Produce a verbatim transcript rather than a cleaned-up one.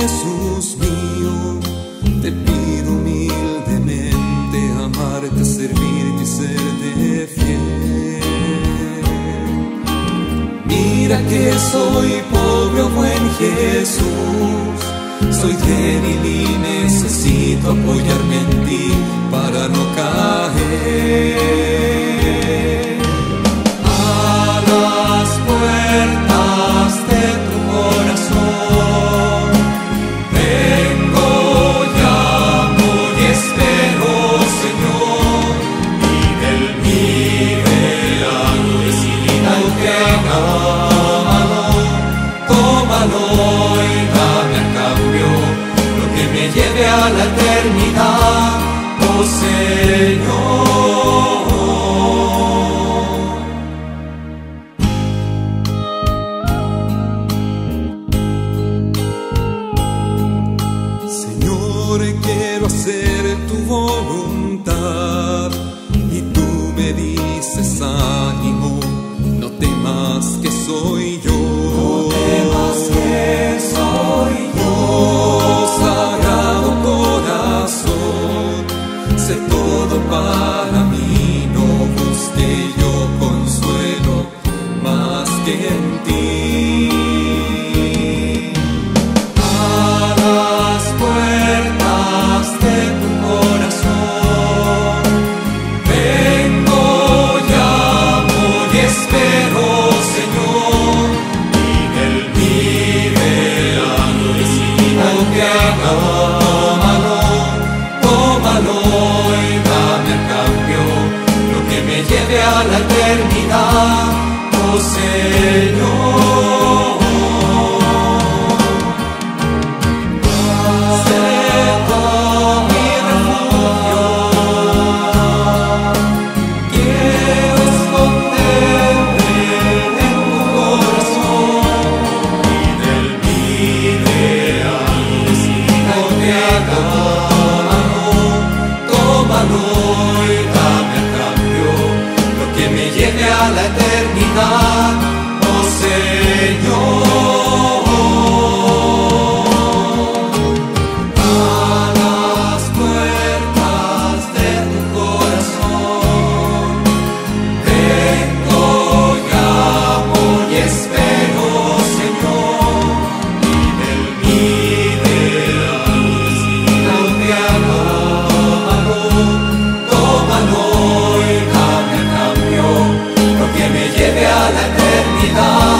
Jesús mío, te pido humildemente amarte, servirte y serte fiel. Mira que soy pobre, oh buen Jesús, soy débil y necesito apoyarme en ti para no caer. A las puertas de tu corazón vengo, llamo y espero, Señor, y del mi regalo decidido te haga. Tómalo y dame a cambio lo que me lleve a la eternidad, oh Señor. Quiero hacer tu voluntad y tú me dices ánimo, no temas que soy yo. No temas que soy yo. Oh, Sagrado Corazón, sé todo para mí, no busque yo consuelo más que en ti. Lleve a la eternidad, oh Señor. Sé todo mi refugio, quiero esconderme en tu corazón y del mi ideal decidido te haga. Tómalo y dame a cambio que me lleve a la eternidad, oh Señor. A las puertas de tu corazón vengo, llamo y espero, Señor, y del mi ideal decidido te haga. Tómalo y dame a cambio lo que me lleve a la eternidad.